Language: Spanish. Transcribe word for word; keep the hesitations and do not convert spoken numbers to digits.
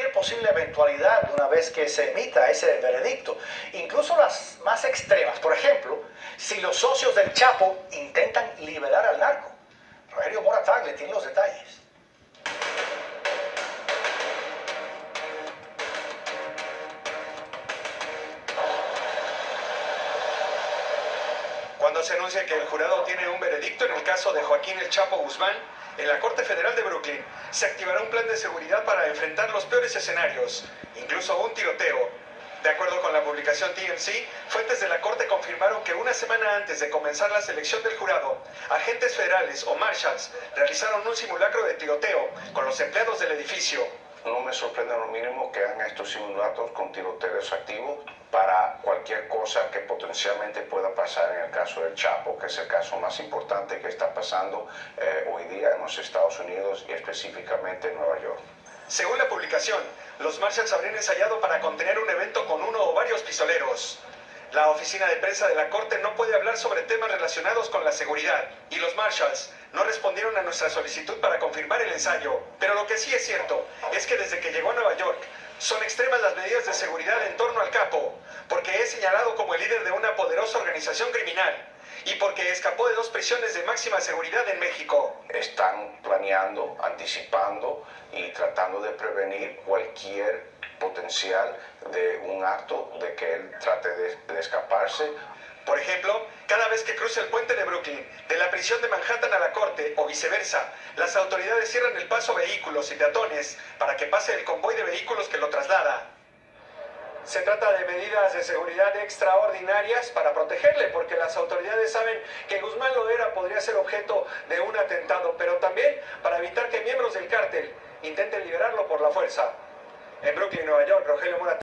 cualquier posible eventualidad una vez que se emita ese veredicto, incluso las más extremas. Por ejemplo, si los socios del Chapo intentan liberar al narco. Rogelio Mora Tagle tiene los detalles. Cuando se anuncia que el jurado tiene un veredicto en el caso de Joaquín El Chapo Guzmán, en la Corte Federal de Brooklyn se activará un plan de seguridad para enfrentar los peores escenarios, incluso un tiroteo. De acuerdo con la publicación T M C, fuentes de la Corte confirmaron que una semana antes de comenzar la selección del jurado, agentes federales o marshals realizaron un simulacro de tiroteo con los empleados del edificio. No me sorprende lo mínimo que hagan estos simulacros con tiroteos activos para cualquier cosa que potencialmente pueda pasar en el caso del Chapo, que es el caso más importante que está pasando eh, hoy día en los Estados Unidos y específicamente en Nueva York. Según la publicación, los marshals habrían ensayado para contener un evento con uno o varios pistoleros. La oficina de prensa de la Corte no puede hablar sobre temas relacionados con la seguridad y los marshals no respondieron a nuestra solicitud para confirmar el ensayo. Pero lo que sí es cierto es que desde que llegó a Nueva York son extremas las medidas de seguridad en torno al capo, porque es señalado como el líder de una poderosa organización criminal y porque escapó de dos prisiones de máxima seguridad en México. Están planeando, anticipando y tratando de prevenir cualquier potencial de un acto de que él trate de, de escaparse. Por ejemplo, cada vez que cruza el puente de Brooklyn, de la prisión de Manhattan a la corte o viceversa, las autoridades cierran el paso a vehículos y peatones para que pase el convoy de vehículos que lo traslada. Se trata de medidas de seguridad extraordinarias para protegerle, porque las autoridades saben que Guzmán Loera podría ser objeto de un atentado, pero también para evitar que miembros del cártel intenten liberarlo por la fuerza. En Brooklyn, Nueva York, Rogelio Mora.